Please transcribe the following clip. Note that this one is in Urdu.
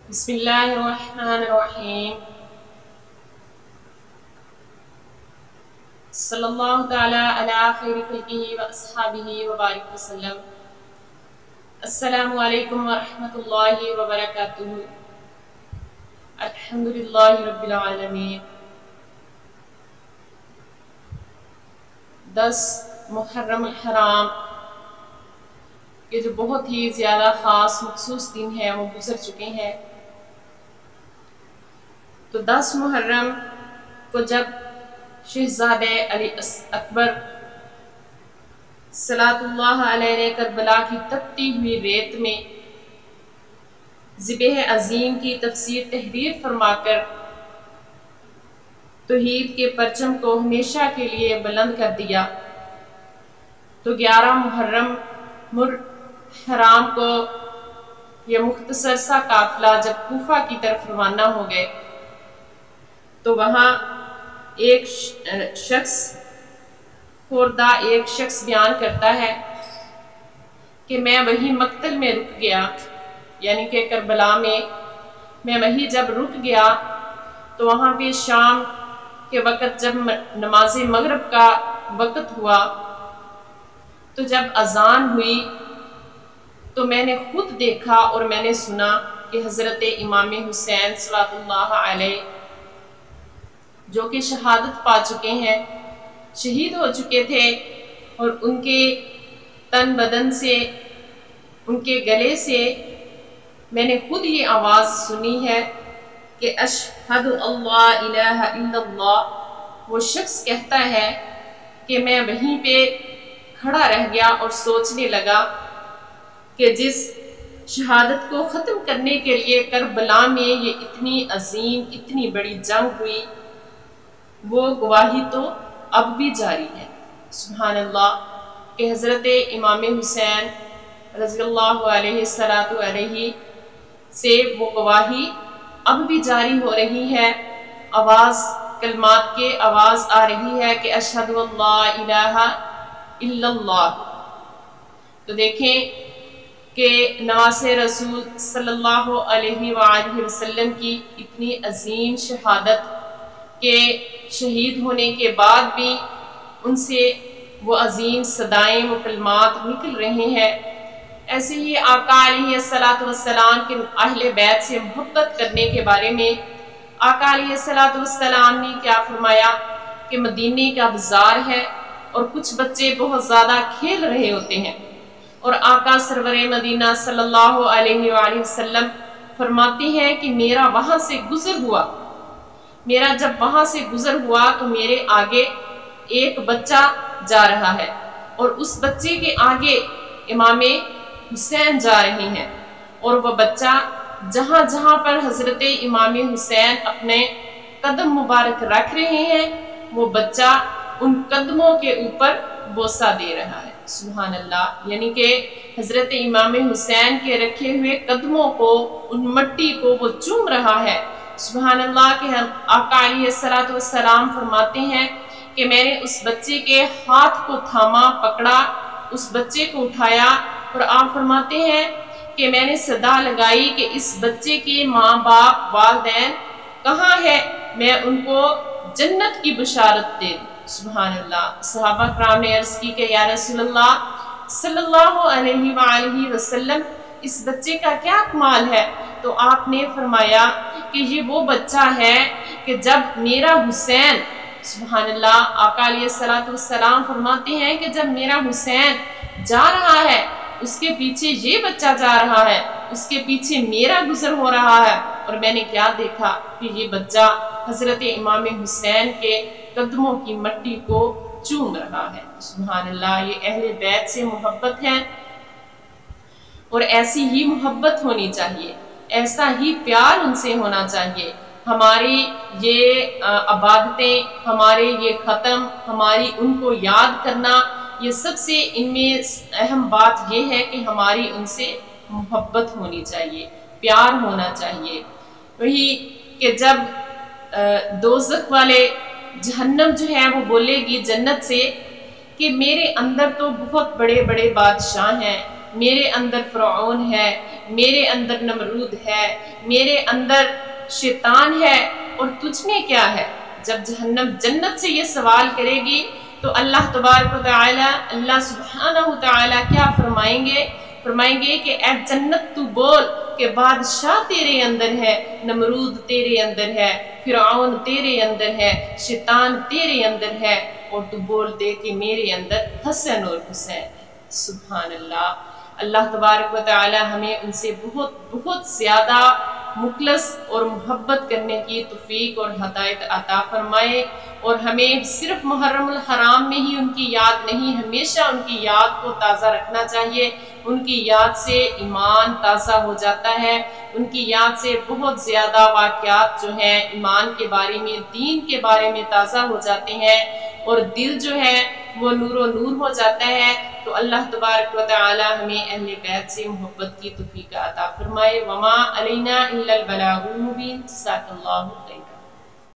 بسم اللہ الرحمن الرحیم صلی اللہ تعالی علی خیر خلقہ و اصحابہ وبارک وسلم۔ السلام علیکم ورحمۃ اللہ وبرکاتہ۔ الحمدللہ رب العالمین۔ 10 محرم الحرام کے جو بہت ہی زیادہ خاص مخصوص دن ہیں وہ گزر چکے ہیں۔ تو 10 محرم کو جب شہزادہ علی اکبر صلوات اللہ علیہ نے کربلا کی تپتی ہوئی ریت میں ذبح عظیم کی تفسیر تحریر فرما کر توحید کے پرچم کو ہمیشہ کے لیے بلند کر دیا، تو 11 محرم حرام کو یہ مختصر سا قافلہ جب کوفہ کی طرف روانہ ہو گئے تو وہاں ایک شخص بیان کرتا ہے کہ میں وہی مقتل میں رک گیا، یعنی کہ کربلا میں وہی جب رک گیا تو وہاں پہ شام کے وقت جب نماز مغرب کا وقت ہوا تو جب اذان ہوئی تو میں نے خود دیکھا اور میں نے سنا کہ حضرت امام حسین صلوات اللہ علیہ جو کہ شہادت پا چکے ہیں، شہید ہو چکے تھے، اور ان کے تن بدن سے، ان کے گلے سے میں نے خود یہ آواز سنی ہے کہ اشہد اللہ الہ الا اللہ۔ وہ شخص کہتا ہے کہ میں وہیں پہ کھڑا رہ گیا اور سوچنے لگا کہ جس شہادت کو ختم کرنے کے لیے کربلا میں یہ اتنی عظیم اتنی بڑی جنگ ہوئی، وہ گواہی تو اب بھی جاری ہے۔ سبحان اللہ کہ حضرت امام حسین رضی اللہ علیہ سے وہ گواہی اب بھی جاری ہو رہی ہے، آواز کلمات کے آواز آ رہی ہے کہ اشہد اللہ الہ الا اللہ۔ تو دیکھیں کہ نواسہ رسول صلی اللہ علیہ وآلہ وسلم کی اتنی عظیم شہادت کہ شہید ہونے کے بعد بھی ان سے وہ عظیم صدائیں و کلمات نکل رہے ہیں۔ ایسے ہی آقا علیہ السلام کے اہل بیت سے محبت کرنے کے بارے میں آقا علیہ السلام نے کیا فرمایا کہ مدینے کا بازار ہے اور کچھ بچے بہت زیادہ کھیل رہے ہوتے ہیں، اور آقا سرور مدینہ صلی اللہ علیہ وآلہ وسلم فرماتے ہیں کہ میرا وہاں سے گزر ہوا، جب وہاں سے گزر ہوا تو میرے آگے ایک بچہ جا رہا ہے اور اس بچے کے آگے امام حسین جا رہے ہیں، اور وہ بچہ جہاں جہاں پر حضرت امام حسین اپنے قدم مبارک رکھ رہے ہیں وہ بچہ ان قدموں کے اوپر بوسہ دے رہا ہے۔ سبحان اللہ، یعنی کہ حضرت امام حسین کے رکھے ہوئے قدموں کو، ان مٹی کو وہ چوم رہا ہے۔ سبحان اللہ کہ آقا علیہ السلام فرماتے ہیں کہ میں نے اس بچے کے ہاتھ کو تھاما، پکڑا، اس بچے کو اٹھایا، اور آپ فرماتے ہیں کہ میں نے صدا لگائی کہ اس بچے کے ماں باپ والدین کہاں ہے، میں ان کو جنت کی بشارت دے دوں۔ سبحان اللہ۔ صحابہ کرام نے عرض کی کہ یا رسول اللہ صلی اللہ علیہ وآلہ وسلم اس بچے کا کیا کمال ہے؟ تو آپ نے فرمایا کہ یہ وہ بچہ ہے کہ جب میرا حسین، سبحان اللہ، آقا علیہ السلام فرماتے ہیں کہ جب میرا حسین جا رہا ہے اس کے پیچھے یہ بچہ جا رہا ہے، اس کے پیچھے میرا گزر ہو رہا ہے، اور میں نے کیا دیکھا کہ یہ بچہ حضرت امام حسین کے قدموں کی مٹی کو چوم رہا ہے۔ سبحان اللہ، یہ اہل بیت سے محبت ہے، اور ایسی ہی محبت ہونی چاہیے، ایسا ہی پیار ان سے ہونا چاہیے۔ ہماری یہ عبادتیں، ہمارے یہ ختم، ہماری ان کو یاد کرنا، یہ سب سے ان میں اہم بات یہ ہے کہ ہماری ان سے محبت ہونی چاہیے، پیار ہونا چاہیے۔ وہی کہ جب دوزخ والے، جہنم جو ہے وہ بولے گی جنت سے کہ میرے اندر تو بہت بڑے بڑے بادشاہ ہیں، میرے اندر فرعون ہے، میرے اندر نمرود ہے، میرے اندر شیطان ہے، اور تجھ میں کیا ہے؟ جب جہنم جنت سے یہ سوال کرے گی تو اللہ تبارک و تعالی، اللہ سبحانہ و تعالی کیا فرمائیں گے؟ فرمائیں گے کہ اے جنت تو بول کہ بادشاہ تیرے اندر ہے، نمرود تیرے اندر ہے، فرعون تیرے اندر ہے، شیطان تیرے اندر ہے، اور تو بول دے کہ میرے اندر حسن اور حسین۔ سبحان اللہ۔ اللہ تبارک و تعالی ہمیں ان سے بہت بہت زیادہ مخلص اور محبت کرنے کی توفیق اور ہدایت عطا فرمائے، اور ہمیں صرف محرم الحرام میں ہی ان کی یاد نہیں، ہمیشہ ان کی یاد کو تازہ رکھنا چاہیے۔ ان کی یاد سے ایمان تازہ ہو جاتا ہے، ان کی یاد سے بہت زیادہ واقعات جو ہیں ایمان کے بارے میں، دین کے بارے میں تازہ ہو جاتے ہیں، اور دل جو ہے وہ نور و نور ہو جاتا ہے۔ تو اللہ تبارک و تعالی ہمیں اہل بیت سے محبت کی توفیق عطا فرمائے۔ وما علینا الا البلاغ المبین۔ جزاک اللہ خیر۔